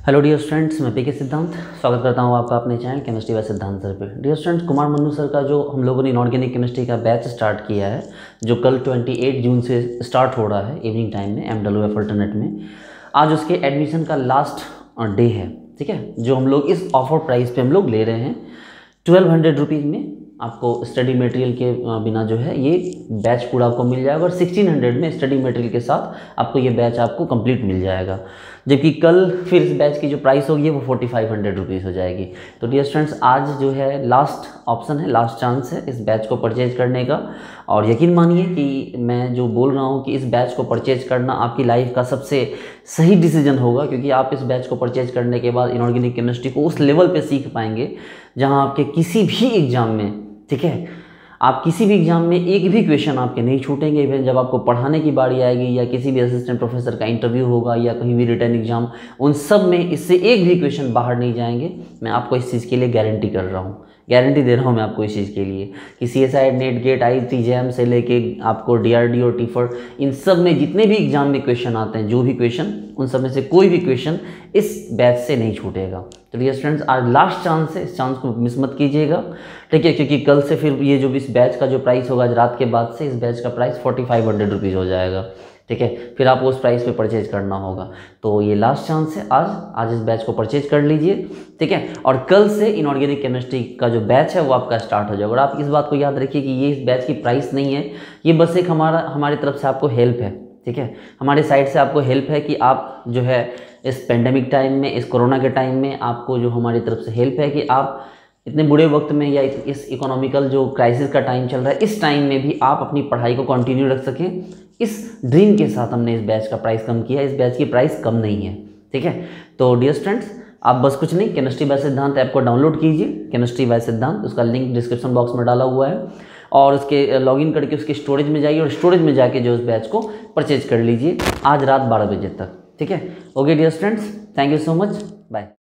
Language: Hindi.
हेलो डियर स्टूडेंट्स, मैं पीके सिद्धांत स्वागत करता हूं आपका अपने channel chemistry by Siddhant sir पे। Dear students, Kumar Mannu sir का जो हम लोगों ने इनऑर्गेनिक केमिस्ट्री का बैच स्टार्ट किया है, जो कल 28 जून से स्टार्ट हो रहा है इवनिंग टाइम में MWF अल्टरनेट में। आज उसके एडमिशन का लास्ट डे है, ठीक है। जो हम लोग इस ऑफर प्राइस पे हम लोग ले रहे हैं 1200 रुपीज़ में आपको स्टडी मटेरियल के बिना जो है ये बैच पूरा आपको मिल जाएगा, और 1600 में स्टडी मटेरियल के साथ आपको ये बैच आपको कंप्लीट मिल जाएगा। जबकि कल फिर इस बैच की जो प्राइस होगी वो 4500 रुपीज़ हो जाएगी। तो डियर स्टूडेंट्स, आज जो है लास्ट ऑप्शन है, लास्ट चांस है इस बैच को परचेज करने का। और यकीन मानिए कि मैं जो बोल रहा हूँ कि इस बैच को परचेज करना आपकी लाइफ का सबसे सही डिसीजन होगा, क्योंकि आप इस बैच को परचेज करने के बाद इनऑर्गेनिक केमिस्ट्री को उस लेवल पे सीख पाएंगे जहाँ आपके किसी भी एग्ज़ाम में, ठीक है, आप किसी भी एग्जाम में एक भी क्वेश्चन आपके नहीं छूटेंगे। इवन जब आपको पढ़ाने की बारी आएगी या किसी भी असिस्टेंट प्रोफेसर का इंटरव्यू होगा या कहीं भी रिटर्न एग्जाम, उन सब में इससे एक भी क्वेश्चन बाहर नहीं जाएंगे। मैं आपको इस चीज़ के लिए गारंटी कर रहा हूँ, गारंटी दे रहा हूँ मैं आपको इस चीज़ के लिए कि CSI, NET, GATE, IIT, JAM से लेके आपको DRDO, टीफर, इन सब में जितने भी एग्जाम में क्वेश्चन आते हैं, जो भी क्वेश्चन, उन सब में से कोई भी क्वेश्चन इस बैच से नहीं छूटेगा। तो डियर स्टूडेंट्स, आज लास्ट चांस है, इस चांस को मिस मत कीजिएगा, ठीक है। क्योंकि कल से फिर ये जो इस बैच का जो प्राइस होगा, आज रात के बाद से इस बैच का प्राइस 4500 रुपीज़ हो जाएगा, ठीक है। फिर आपको उस प्राइस पे परचेज करना होगा। तो ये लास्ट चांस है, आज इस बैच को परचेज कर लीजिए, ठीक है। और कल से इनऑर्गेनिक केमिस्ट्री का जो बैच है वो आपका स्टार्ट हो जाएगा। और आप इस बात को याद रखिए कि ये इस बैच की प्राइस नहीं है, ये बस एक हमारी तरफ से आपको हेल्प है, ठीक है। हमारे साइड से आपको हेल्प है कि आप जो है इस पेंडेमिक टाइम में, इस कोरोना के टाइम में, आपको जो हमारी तरफ से हेल्प है कि आप इतने बुरे वक्त में या इस इकोनॉमिकल जो क्राइसिस का टाइम चल रहा है, इस टाइम में भी आप अपनी पढ़ाई को कंटिन्यू रख सकें। इस ड्रीम के साथ हमने इस बैच का प्राइस कम किया है। इस बैच की प्राइस कम नहीं है, ठीक है। तो डियर स्टूडेंट्स, आप बस कुछ नहीं, केमिस्ट्री बाय सिद्धांत ऐप को डाउनलोड कीजिए, केमिस्ट्री बाय सिद्धांत, उसका लिंक डिस्क्रिप्शन बॉक्स में डाला हुआ है, और उसके लॉगिन करके उसके स्टोरेज में जाइए और स्टोरेज में जाके जो उस बैच को परचेज कर लीजिए आज रात 12 बजे तक, ठीक है। Okay dear students, thank you so much, bye.